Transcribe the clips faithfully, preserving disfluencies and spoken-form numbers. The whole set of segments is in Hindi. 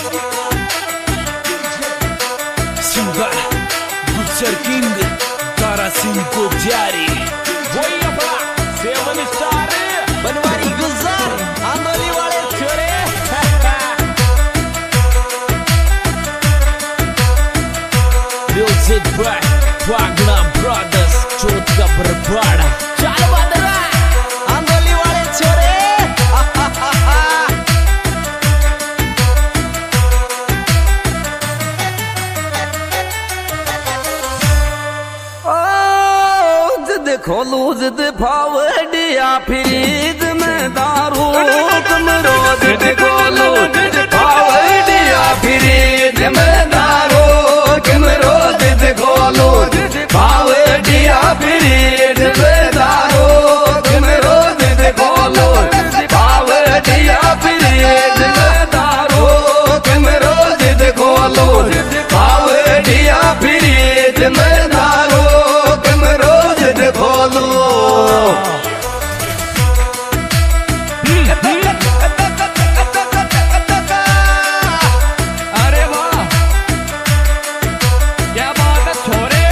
Simbah, Gusar King, Tara Cinco Jari. वही अपना सेवन स्टार बनवारी गुलजार आंदोली वाले छोरे। Music by Wagner Brothers, Chota Berbada. चल बदरा आंदोली वाले छोरे। खोलू जिद फावड़िया फ्रीज में दारू तुम रोज खोलू जिद फावड़िया फ्रीज में दारू तुम रोज खोलू फावड़िया फ्रीज में दारू तुम रोज खोलू फावड़िया फ्रीज में दारू तुम रोज खोलू फावड़िया फ्रीज में दारू तुम रोज खोलो। अरे वाह क्या बात है छोरे।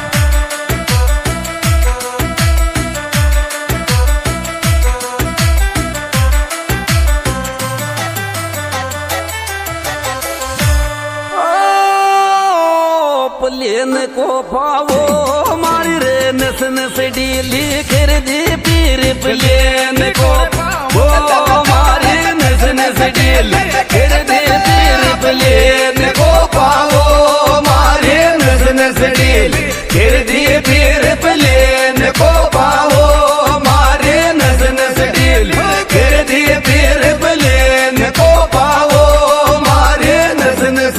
प्लेन को पावो मारी रे नस नस डीली कर दी पीर प्लेन को वो मारी नस नस डीली कर दी पीर प्लेन को पावो मारी नस नस डीली कर दी पीर प्लेन को पावो मारी नस नस डीली कर दी पीर प्लेन को पावो मारी नस नस।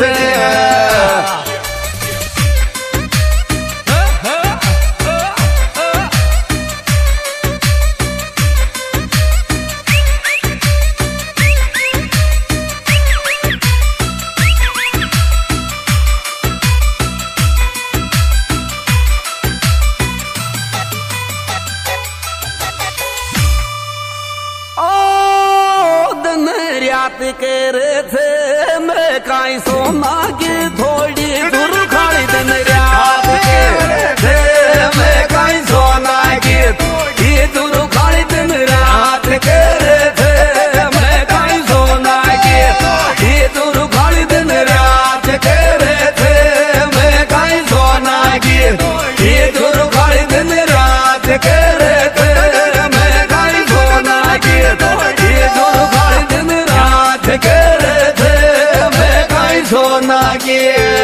कर थे मैं काई सोना की थोड़ी दूर खाली दिन रात कर थे मैं काई सोना की थोड़ी दूर खाली दिन रात कर थे मैं काई सोना की थोड़ी दूर खाली दिन रात कर थे मैं काई सोना की थोड़ी दूर खाली दिन रात कर थे मैं काई सोना की थोड़ी दूर खाली दिन रात कर थे मैं काई सोना की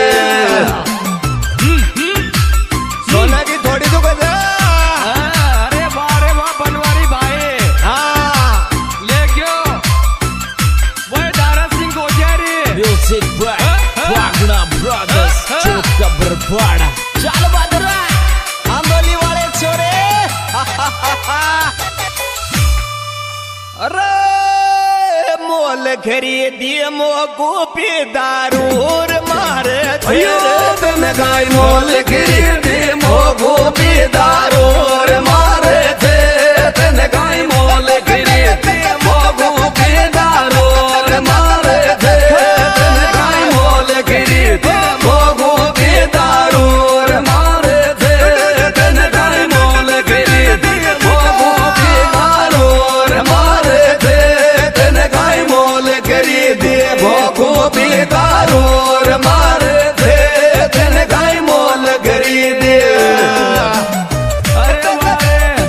सोना की थोड़ी तो कर। अरे वाह अरे वाह बनवारी भाई। हाँ ले गयो वही Dara Singh Gojari. Music by Wagner Brothers, Chota Berbada. चल बदरा आंदोली वाले छोरे। अरे मोल खरीदी मोगो पे दारूर मारे तन गाय मोल खरीदी मोगो पे दारूर मारे थे तन गाय मोल खरीदी मोगो पे दारूर मारे थे तन गाय मोल खरीदी मोगो पे दारूर मारे थे तन गाय मोल खरीदी मोगो पे दारूर मारे थे तन गाय मोल खरीदी भोगो पे दारूर मारे थे तन गाय मोल खरीदी। अरे वाह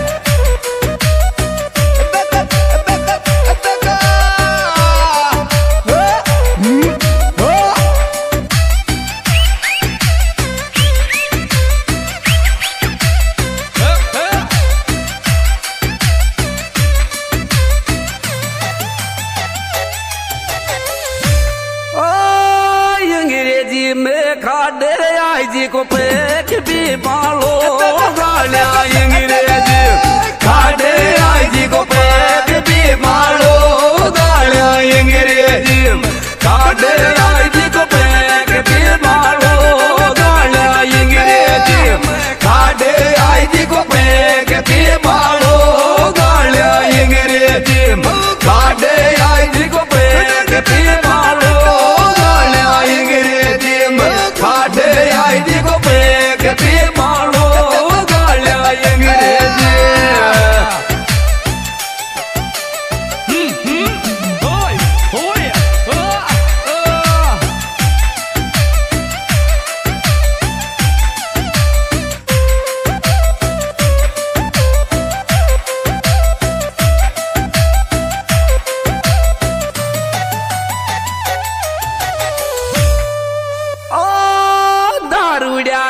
अंग्रेजी में खाडे आई जी को पेट भी पालो गालिया अंग्रेजी खाडे आई जी को पेट भी पालो गालिया अंग्रेजी खाडे आई जी को पेट भी पालो गालिया अंग्रेजी खाडे आई जी को पेट भी पालो गालिया अंग्रेजी खाडे आई जी को पेट भी पालो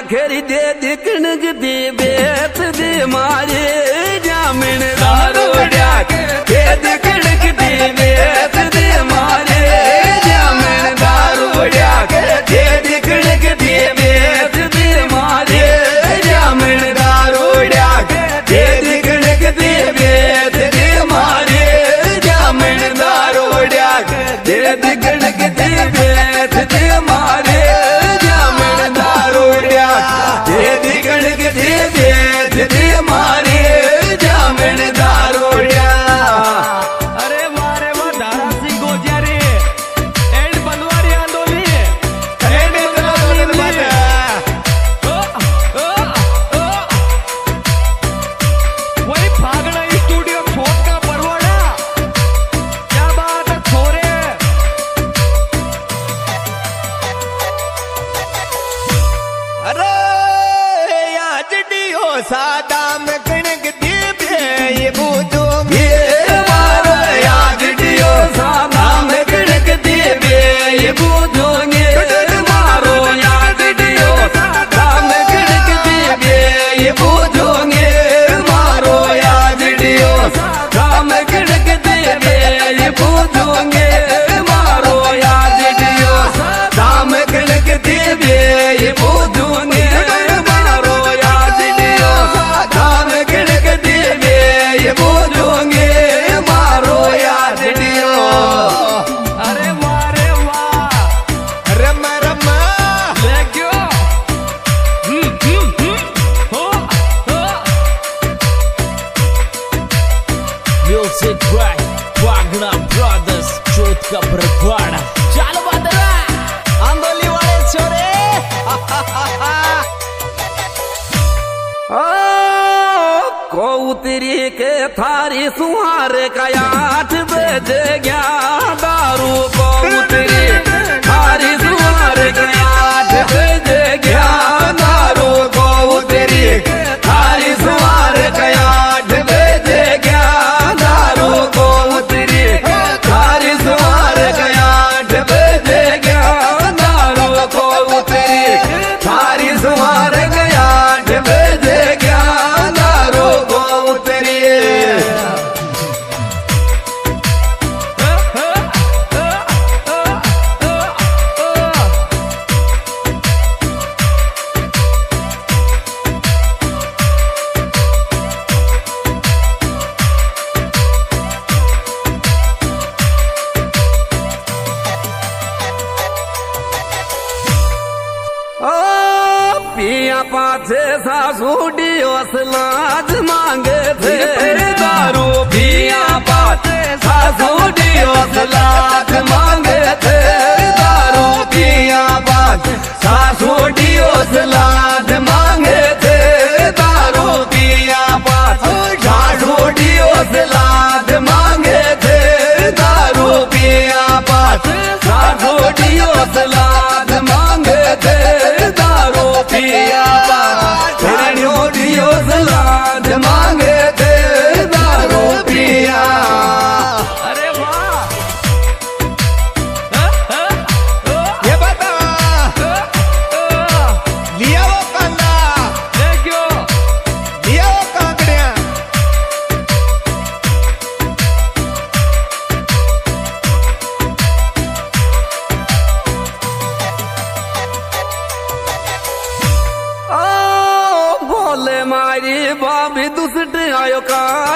खेरी दे दिखण दी बेत दे मारे जामन दारोड्या दे दिखण दी बेत दे मारे जामन दारोड्या दे दिखण दी बेत दे मारे जामन दारोड्या दे दिखण दी बेत दे मारे जामन दारोड्या दे दिखण दी बेत दे मारे जामन दारोड्या दे दिखण दी बेत दे मारे जामन दारोड्या। अरे वाह रे वाह दारा सिंह गोजिया रे एंड बनवारी आंदोली एंड बनवारी ओ ओ ओ वही फागड़ा स्टूडियो छोट का परवाड़ा क्या बात है छोरे। अरे आज डियो सादा में कणक दीपे ये बूझो ये मारो याद दियो सादा में कणक दीपे ये बूझोगे मारो याद दियो सादा में कणक दीपे ये बूझोगे मारो याद दियो सादा में कणक दीपे ये बूझोगे मारो याद दियो सादा में कणक दीपे ये बूझोगे मारो याद दियो सादा में कणक दीपे ये बूझोगे मारो याद दियो। अरे वाह रे वाह रम रम ले क्यों हम्म हम्म हम्म हो हो Music right, Wagner Brothers, जोत का बरवाड़ा। चल बदरा आंदोली वाले छोरे कौतरी के थारी सुहार का आठ बजे गया दारू कौतरी थारी सुहार का आठ बजे गया दारू कौतरी थारी सुहार का आठ बजे गया दारू कौतरी थारी सुहार का आठ बजे गया दारू कौतरी थारी सुहार का आठ बजे गया दारू कौतरी। ओ पिया पाछे सासू डियोस लाज मांगे थे दारू पिया पाछे सासू डियोस लाज मांगे थे दारू पिया पाछे सासू डियोस लाज मांगे थे दारू पिया पाछे सासू डियोस लाज मांगे थे दारू पिया पाछे सासू डियोस लाज मांगे थे दारू पिया पाछे डियोस लाज मांगे थे दारू पिया। अरे वाह ये बता लिया वो कंदा ले क्यों लिया वो कांकड़िया ओ भोले मारी बाबी दुसट आयो का